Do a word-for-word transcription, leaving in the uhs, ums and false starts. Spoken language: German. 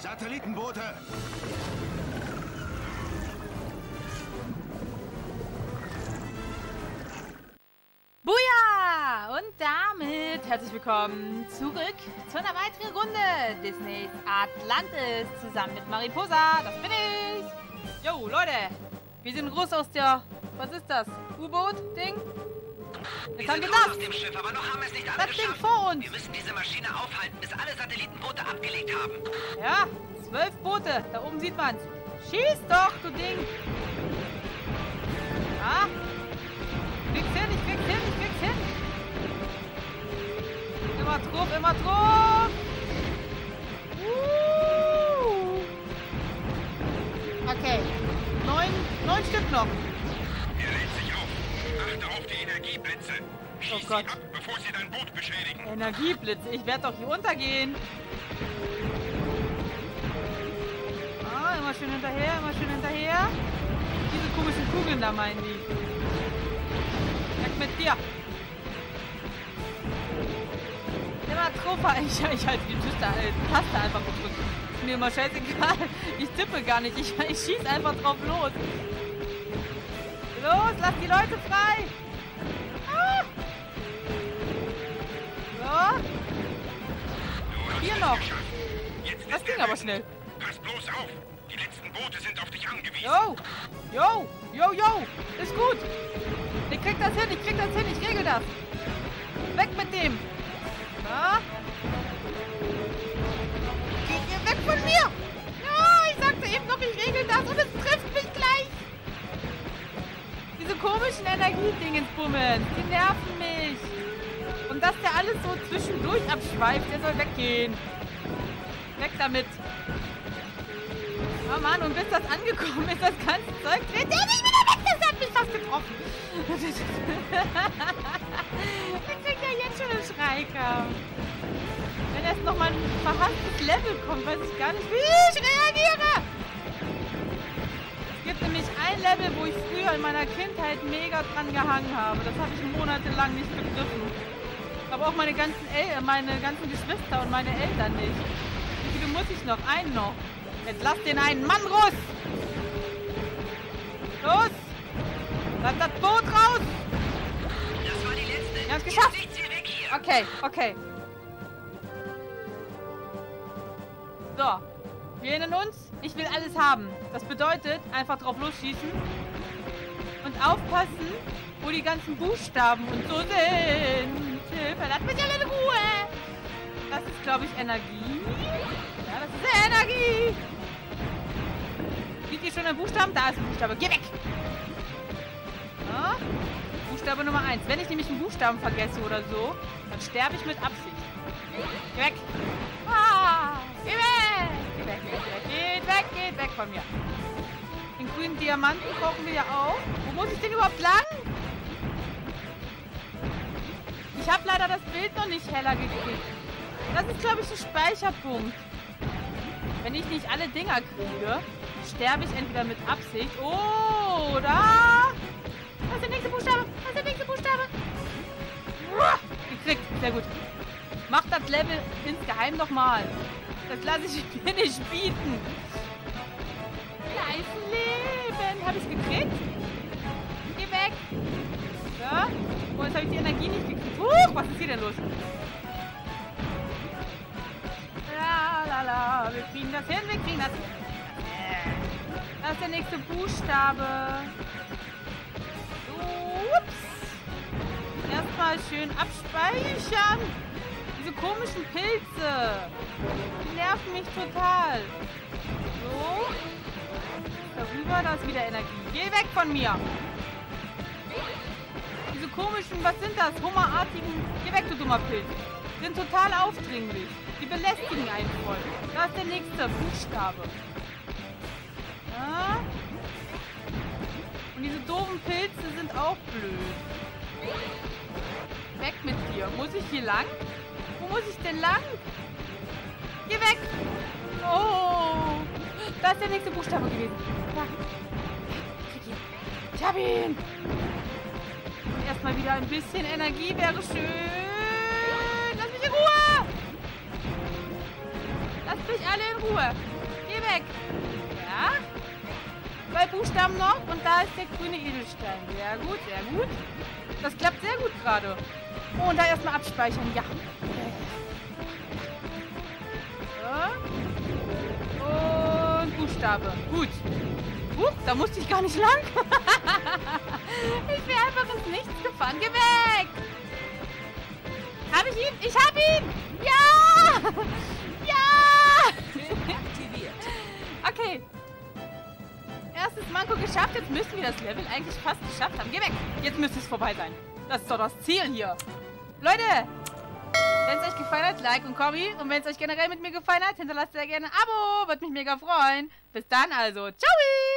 Satellitenboote! Buja! Und damit herzlich willkommen zurück zu einer weiteren Runde Disneys Atlantis zusammen mit Mariposa. Das bin ich! Jo, Leute! Wir sind groß aus der... Was ist das? U-Boot-Ding? Jetzt haben wir das! Auf dem Schiff, aber noch haben wir es nicht Das Ding angeschafft. vor uns! Wir müssen diese Maschine aufhalten, bis alle Satellitenboote abgelegt haben. Ja, zwölf Boote. Da oben sieht man's. Schieß doch, du Ding! Ja? Krieg's hin, ich krieg's hin, ich krieg's hin! Immer drauf, immer drauf! Uh. Okay. Neun, neun Stück noch. Er lädt sich auf. Achte auf die Energieblitze. Schieß Oh Gott. sie ab, bevor sie dein Boot beschädigen. Energieblitze. Ich werde doch hier untergehen. Ah, immer schön hinterher, immer schön hinterher. Diese komischen Kugeln da meinen die. Weg mit dir. Immer drauf. Ich, ich halte die Taste, äh, Taste einfach gedrückt. Ist mir immer scheißegal. Ich tippe gar nicht. Ich, ich schieße einfach drauf los. Los, lass die Leute frei. Ah. So. Hier noch. Jetzt Das ist ging der aber wütend. schnell. Pass bloß auf. Die letzten Boote sind auf dich angewiesen. Yo. Yo. Yo, yo. Ist gut. Ich krieg das hin. Ich krieg das hin. Ich regel das. Weg mit dem. Na? Geht ihr weg von mir. Ja, ich sagte eben noch, ich regel das und es trifft mich gleich. Diese komischen Energiedingensbummen, die nerven mich. Und dass der alles so zwischendurch abschweift, der soll weggehen. Weg damit. Oh Mann, und bis das angekommen ist, das ganze Zeug, dreht der nicht wieder weg. Das hat mich fast getroffen. Ich krieg ja jetzt schon einen Schreikampf. Wenn erst noch mal ein verhasstes Level kommt, weiß ich gar nicht, wie ich reagiere. Es gibt nämlich ein Level, wo ich früher in meiner Kindheit mega dran gehangen habe. Das habe ich monatelang nicht begriffen. Aber auch meine ganzen, El meine ganzen Geschwister und meine Eltern nicht. Wie viele muss ich noch? Einen noch. Jetzt lass den einen Mann raus! Los! Lass das Boot raus! Das war die letzte. Wir haben's geschafft! Jetzt sie weg hier. Okay, okay. So. Wir erinnern uns, ich will alles haben. Das bedeutet, einfach drauf losschießen. Und aufpassen, wo die ganzen Buchstaben und so sind. Hilfe, lasst mich alle in Ruhe! Das ist, glaube ich, Energie. Ja, das ist Energie! Sieht ihr schon einen Buchstaben? Da ist ein Buchstabe. Geh weg! Ja. Buchstabe Nummer eins. Wenn ich nämlich einen Buchstaben vergesse oder so, dann sterbe ich mit Absicht. Geh weg! Ah, geh weg! Geh weg, geh weg, geht weg, geht weg von mir. Den grünen Diamanten brauchen wir ja auch. Wo muss ich denn überhaupt lang? Ich habe leider das Bild noch nicht heller gekriegt. Das ist, glaube ich, ein Speicherpunkt. Wenn ich nicht alle Dinger kriege, sterbe ich entweder mit Absicht oder... Was ist der nächste Buchstabe? Was ist der nächste Buchstabe? Gekriegt. Sehr gut. Mach das Level insgeheim nochmal. Das lasse ich mir nicht bieten. Kleines Leben. Habe ich es gekriegt? Geh weg. So. Oh, jetzt habe ich die Energie nicht gekriegt. Huch, was ist hier denn los? La, la, la. Wir kriegen das hin, wir kriegen das hin. Das ist der nächste Buchstabe. Ups. Erstmal schön abspeichern. Diese komischen Pilze. Die nerven mich total. So. Darüber, da ist wieder Energie. Geh weg von mir. Diese komischen, was sind das? Hummerartigen. Geh weg, du dummer Pilz. Sind total aufdringlich. Die belästigen einen voll. Da ist der nächste Buchstabe. Ja. Und diese doofen Pilze sind auch blöd. Weg mit dir. Muss ich hier lang? Wo muss ich denn lang? Geh weg! Oh! Da ist der nächste Buchstabe gewesen. Da. Krieg ihn. Ich hab ihn! Und erstmal wieder ein bisschen Energie wäre schön. Lass mich in Ruhe! Lass Lasst mich alle in Ruhe. Geh weg. Ja. Zwei Buchstaben noch und da ist der grüne Edelstein. Sehr gut, sehr gut. Das klappt sehr gut gerade. Oh, und da erstmal abspeichern. Ja. So. Und Buchstabe. Gut. Huch, da musste ich gar nicht lang. Ich wäre einfach ins Nichts gefahren. Geh weg. Hab ich ihn? Ich hab ihn! Ja! Ja! Okay. Erstes Manko geschafft. Jetzt müssen wir das Level eigentlich fast geschafft haben. Geh weg! Jetzt müsste es vorbei sein. Das ist doch das Ziel hier. Leute! Wenn es euch gefallen hat, Like und Kommi. Und wenn es euch generell mit mir gefallen hat, hinterlasst sehr gerne ein Abo. Würde mich mega freuen. Bis dann also. Ciao!